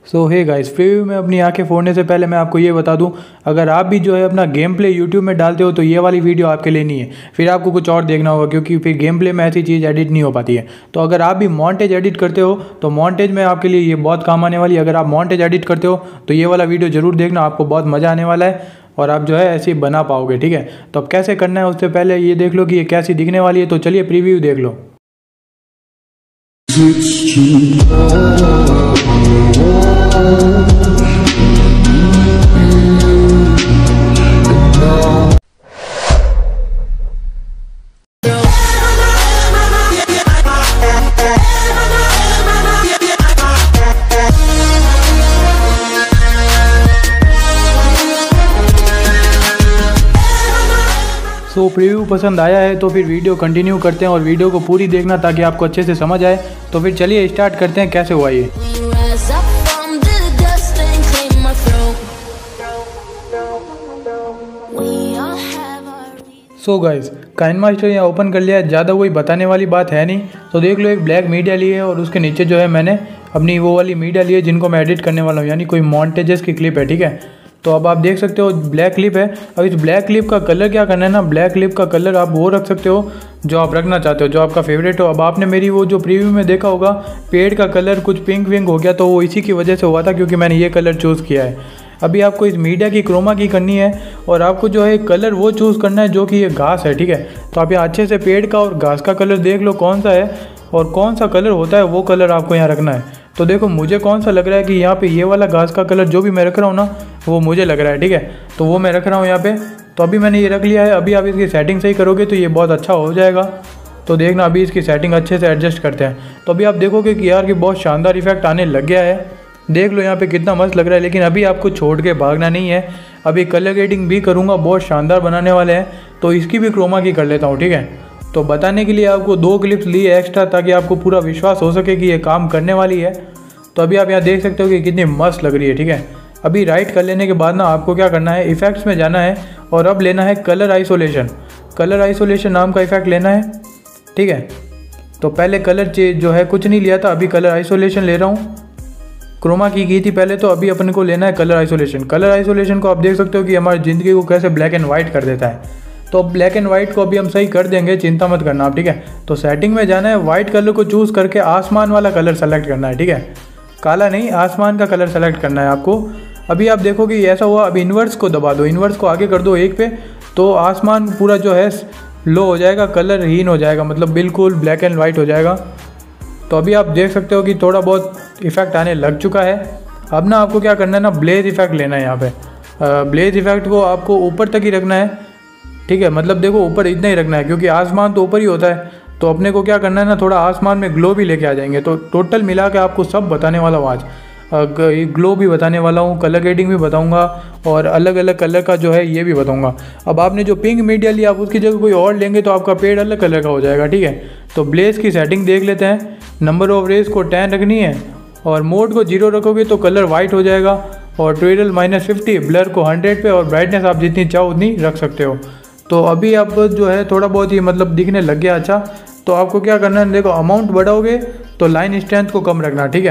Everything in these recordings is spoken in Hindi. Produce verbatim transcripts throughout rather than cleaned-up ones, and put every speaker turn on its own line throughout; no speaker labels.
सो हे गाइस, प्रीव्यू में अपनी आंखें फोड़ने से पहले मैं आपको ये बता दूं, अगर आप भी जो है अपना गेम प्ले यूट्यूब में डालते हो तो ये वाली वीडियो आपके लिए नहीं है। फिर आपको कुछ और देखना होगा, क्योंकि फिर गेम प्ले में ऐसी चीज़ एडिट नहीं हो पाती है। तो अगर आप भी मॉन्टेज एडिट करते हो तो मॉन्टेज में आपके लिए ये बहुत काम आने वाली है। अगर आप मॉन्टेज एडिट करते हो तो ये वाला वीडियो ज़रूर देखना, आपको बहुत मज़ा आने वाला है और आप जो है ऐसे ही बना पाओगे। ठीक है, तो अब कैसे करना है उससे पहले ये देख लो कि ये कैसी दिखने वाली है। तो चलिए प्रीव्यू देख लो। तो प्रीव्यू पसंद आया है तो फिर वीडियो कंटिन्यू करते हैं और वीडियो को पूरी देखना ताकि आपको अच्छे से समझ आए। तो फिर चलिए स्टार्ट करते हैं कैसे हुआ ये। सो गाइस, काइनमास्टर यहाँ ओपन कर लिया है, ज़्यादा कोई बताने वाली बात है नहीं। तो देख लो, एक ब्लैक मीडिया ली है और उसके नीचे जो है मैंने अपनी वो वाली मीडिया ली है जिनको मैं एडिट करने वाला हूँ, यानी कोई मॉन्टेजेस की क्लिप है। ठीक है, तो अब आप देख सकते हो ब्लैक क्लिप है। अब इस ब्लैक क्लिप का कलर क्या करना है ना, ब्लैक क्लिप का कलर आप वो रख सकते हो जो आप रखना चाहते हो, जो आपका फेवरेट हो। अब आपने मेरी वो जो प्रीव्यू में देखा होगा, पेड़ का कलर कुछ पिंक विंक हो गया, तो वो इसी की वजह से हुआ था क्योंकि मैंने ये कलर चूज़ किया है। अभी आपको इस मीडिया की क्रोमा की करनी है और आपको जो है कलर वो चूज़ करना है जो कि ये घास है। ठीक है, तो आप यहाँ अच्छे से पेड़ का और घास का कलर देख लो कौन सा है और कौन सा कलर होता है, वो कलर आपको यहाँ रखना है। तो देखो मुझे कौन सा लग रहा है कि यहाँ पे ये वाला घास का कलर जो भी मैं रख रहा हूँ ना, वो मुझे लग रहा है। ठीक है, तो वो मैं रख रहा हूँ यहाँ पे। तो अभी मैंने ये रख लिया है। अभी आप इसकी सेटिंग सही करोगे तो ये बहुत अच्छा हो जाएगा। तो देखना, अभी इसकी सेटिंग अच्छे से एडजस्ट करते हैं। तो अभी आप देखोगे कि यार कि बहुत शानदार इफेक्ट आने लग गया है। देख लो यहाँ पे कितना मस्त लग रहा है। लेकिन अभी आपको छोड़ के भागना नहीं है, अभी कलर ग्रेडिंग भी करूँगा, बहुत शानदार बनाने वाले हैं। तो इसकी भी क्रोमा की कर लेता हूँ। ठीक है, तो बताने के लिए आपको दो क्लिप्स ली है एक्स्ट्रा, ताकि आपको पूरा विश्वास हो सके कि ये काम करने वाली है। तो अभी आप यहाँ देख सकते हो कि कितनी मस्त लग रही है। ठीक है, अभी राइट कर लेने के बाद ना आपको क्या करना है, इफेक्ट्स में जाना है और अब लेना है कलर आइसोलेशन। कलर आइसोलेशन नाम का इफेक्ट लेना है। ठीक है, तो पहले कलर चेंज जो है कुछ नहीं लिया था, अभी कलर आइसोलेशन ले रहा हूँ। क्रोमा की की थी पहले, तो अभी अपन को लेना है कलर आइसोलेशन। कलर आइसोलेशन को आप देख सकते हो कि हमारी ज़िंदगी को कैसे ब्लैक एंड वाइट कर देता है। तो ब्लैक एंड वाइट को अभी हम सही कर देंगे, चिंता मत करना आप। ठीक है, तो सेटिंग में जाना है, वाइट कलर को चूज़ करके आसमान वाला कलर सेलेक्ट करना है। ठीक है, काला नहीं, आसमान का कलर सेलेक्ट करना है आपको। अभी आप देखो कि ऐसा हुआ। अब इन्वर्स को दबा दो, इन्वर्स को आगे कर दो एक पे, तो आसमान पूरा जो है लो हो जाएगा, कलर हीन हो जाएगा, मतलब बिल्कुल ब्लैक एंड वाइट हो जाएगा। तो अभी आप देख सकते हो कि थोड़ा बहुत इफेक्ट आने लग चुका है। अब ना आपको क्या करना है ना, ब्लेज इफेक्ट लेना है। यहाँ पे ब्लेज इफेक्ट को आपको ऊपर तक ही रखना है। ठीक है, मतलब देखो ऊपर इतना ही रखना है क्योंकि आसमान तो ऊपर ही होता है। तो अपने को क्या करना है ना, थोड़ा आसमान में ग्लो भी लेके आ जाएंगे। तो टोटल मिला के आपको सब बताने वाला हूँ आज, ग्लो भी बताने वाला हूँ, कलर ग्रेडिंग भी बताऊँगा और अलग अलग कलर का जो है ये भी बताऊँगा। अब आपने जो पिंक मीडिया लिया, आप उसकी जगह कोई और लेंगे तो आपका पेड़ अलग कलर का हो जाएगा। ठीक है, तो ब्लेज की सेटिंग देख लेते हैं। नंबर ऑफ रेज को टेन रखनी है और मोड को जीरो रखोगे तो कलर वाइट हो जाएगा, और ट्विडल माइनस फिफ्टी, ब्लर को हंड्रेड पे और ब्राइटनेस आप जितनी चाहो उतनी रख सकते हो। तो अभी आप जो है थोड़ा बहुत ही मतलब दिखने लग गया अच्छा। तो आपको क्या करना है, देखो अमाउंट बढ़ाओगे तो लाइन स्ट्रेंथ को कम रखना। ठीक है,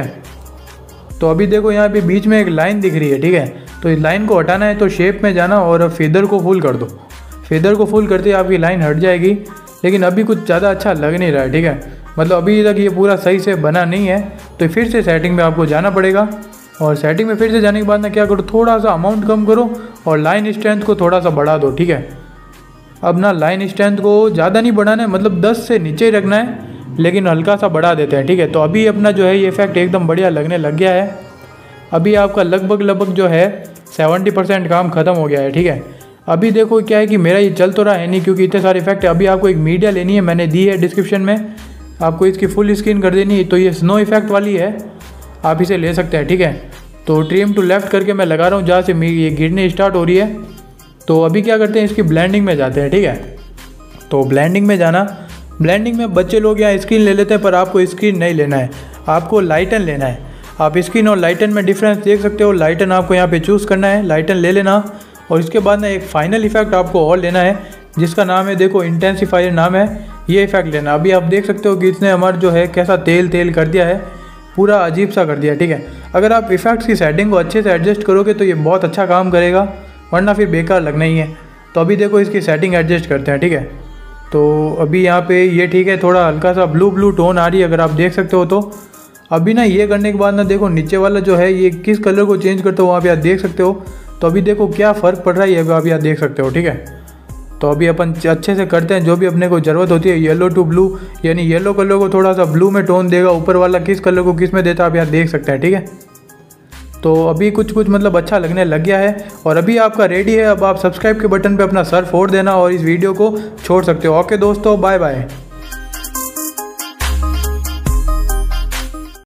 तो अभी देखो यहाँ पे बीच में एक लाइन दिख रही है। ठीक है, तो इस लाइन को हटाना है तो शेप में जाना और फेदर को फुल कर दो। फेदर को फुल करते ही आपकी लाइन हट जाएगी। लेकिन अभी कुछ ज़्यादा अच्छा लग नहीं रहा है। ठीक है, मतलब अभी तक ये पूरा सही से बना नहीं है, तो फिर से सेटिंग में आपको जाना पड़ेगा। और सेटिंग में फिर से जाने के बाद ना क्या करो, थोड़ा सा अमाउंट कम करो और लाइन स्ट्रेंथ को थोड़ा सा बढ़ा दो। ठीक है, अब ना लाइन स्ट्रेंथ को ज़्यादा नहीं बढ़ाना है, मतलब दस से नीचे ही रखना है, लेकिन हल्का सा बढ़ा देते हैं। ठीक है, तो अभी अपना जो है ये इफेक्ट एकदम बढ़िया लगने लग गया है। अभी आपका लगभग लगभग जो है सेवेंटी परसेंट काम ख़त्म हो गया है। ठीक है, अभी देखो क्या है कि मेरा ये चल तो रहा है नहीं क्योंकि इतने सारे इफेक्ट है। अभी आपको एक मीडिया लेनी है, मैंने दी है डिस्क्रिप्शन में, आपको इसकी फुल स्क्रीन कर देनी है। तो ये स्नो इफेक्ट वाली है, आप इसे ले सकते हैं। ठीक है, तो ट्रिम टू लेफ्ट करके मैं लगा रहा हूँ जहाँ से ये गिरने स्टार्ट हो रही है। तो अभी क्या करते हैं, इसकी ब्लेंडिंग में जाते हैं। ठीक है, तो ब्लेंडिंग में जाना, ब्लेंडिंग में बच्चे लोग यहाँ स्क्रीन ले लेते हैं, पर आपको स्क्रीन नहीं लेना है, आपको लाइटन लेना है। आप स्क्रीन और लाइटन में डिफरेंस देख सकते हो। लाइटन आपको यहाँ पे चूज़ करना है, लाइटन ले लेना। और इसके बाद ना एक फाइनल इफेक्ट आपको और लेना है जिसका नाम है, देखो इंटेंसिफायर नाम है, ये इफेक्ट लेना। अभी आप देख सकते हो कि इसने हमारा जो है कैसा तेल तेल कर दिया है, पूरा अजीब सा कर दिया। ठीक है, अगर आप इफ़ेक्ट्स की सेटिंग को अच्छे से एडजस्ट करोगे तो ये बहुत अच्छा काम करेगा, वरना फिर बेकार लगना ही है। तो अभी देखो इसकी सेटिंग एडजस्ट करते हैं, ठीक है। तो अभी यहाँ पे ये ठीक है, थोड़ा हल्का सा ब्लू ब्लू टोन आ रही है, अगर आप देख सकते हो। तो अभी ना ये करने के बाद ना देखो नीचे वाला जो है ये किस कलर को चेंज करते हो वहाँ पे आप देख सकते हो। तो अभी देखो क्या फ़र्क पड़ रहा है ये अभी आप देख सकते हो, ठीक है। तो अभी अपन अच्छे से करते हैं, जो भी अपने को ज़रूरत होती है येलो टू ब्लू, यानी येलो कलर को थोड़ा सा ब्लू में टोन देगा, ऊपर वाला किस कलर को किस में देता है आप यहाँ देख सकते हैं, ठीक है। तो अभी कुछ कुछ मतलब अच्छा लगने लग गया है और अभी आपका रेडी है। अब आप सब्सक्राइब के बटन पे अपना सर फोड़ देना और इस वीडियो को छोड़ सकते हो। ओके दोस्तों, बाय बाय।